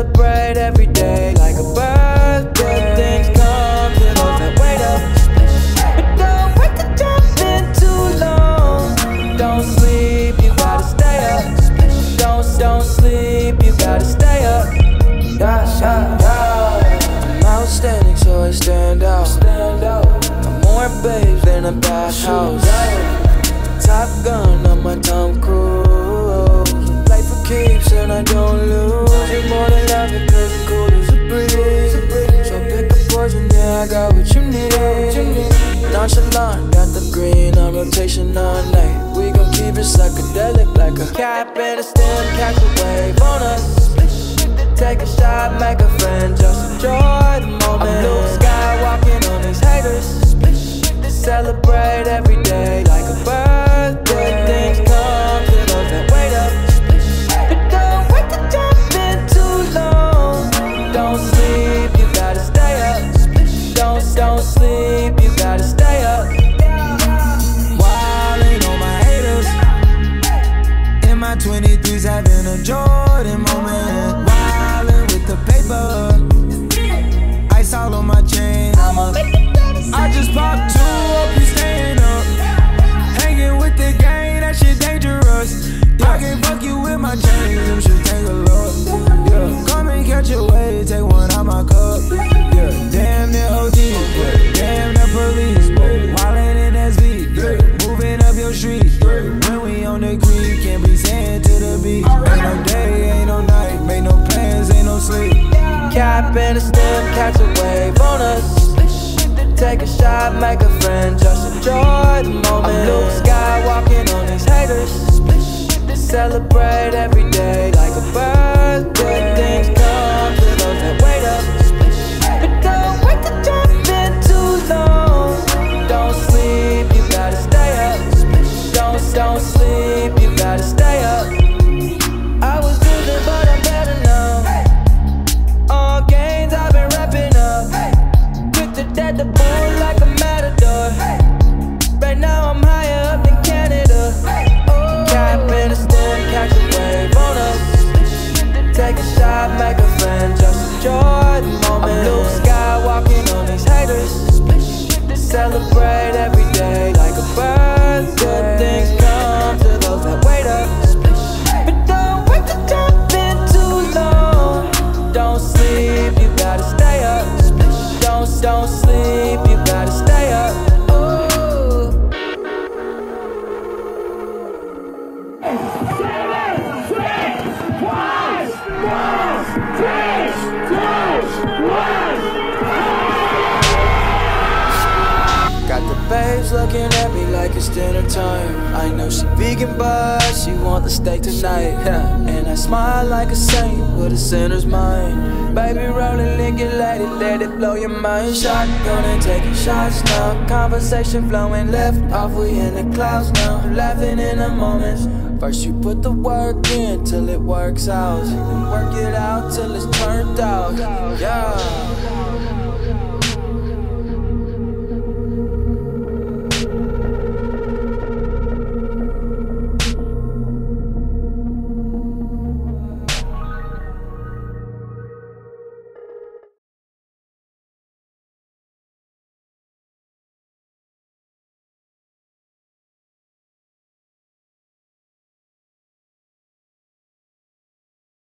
celebrate every day like a birthday. Good things come to those that wait up. But don't wait to jump in too long. Don't sleep, you gotta stay up. Don't sleep, you gotta stay up. I'm outstanding, so I stand out. I'm more babes than a bathhouse. Top Gun on my Tom Cruise. Play for keeps and I don't lose. You're more than love it cause it's cool as a breeze. So pick a poison, yeah, I got what you need. Nonchalant, got the green on rotation all night. We gon' keep it psychedelic like a cap and a stem. Catch a wave on us. Take a shot, make a friend, just enjoy the moment. I'm blue sky walking on these haters. Celebrate every day like a birthday. Things come to those that wait up. But don't wait to jump in too long. Don't sleep, you gotta stay up. Don't sleep, you gotta stay up. Wildin' on my haters. In my 23s having a Jordan moment. Wildin' with the paper. Ice all on my chain, I just popped two, hope you staying up. Hanging with the gang, that shit dangerous. I can't fuck you with my chains, them should take a look. Yeah, come and catch a wave, take one out my cup. Yeah, damn the OG, yeah, damn the police. Wildin' in SV, yeah, moving up your street. When we on the creek, can't be saying to the beach. Ain't no day, ain't no night, make no plans, ain't no sleep. Cap and a stem, catch a wave on us. Take a shot, make a friend, just enjoy the moment. I'm blue sky walking on these haters. Celebrate every day like a birthday. Things come to those that wait up. But don't wait to jump in too long. Don't sleep, you gotta stay up. Don't sleep, you gotta stay up. I was losing but I'm better now. All gains I've been wrapping up. Dead the bull like a matador. Right now I'm higher up than Canada. Cap and a stem, catch a wave on us. Take a shot, make a friend, just enjoy the moment. I'm blue sky walking on these haters. Celebrate every day like a birthday. Good things come to those that wait up. But don't wait to jump in too long. Don't sleep, you gotta stay up. Don't sleep, you gotta stay up. Ooh. 7, 6, 5, 4, 3, 2, 1. Got the babes looking at me like it's dinner time. I know she vegan but she want the steak tonight. And I smile like a saint with a sinner's mind. Baby rolling, lick it, let it blow your mind. Shotgun and taking shots now. Conversation flowing left off, we in the clouds now. Laughing in the moments. First you put the work in till it works out. Then work it out till it's turned out. Yeah.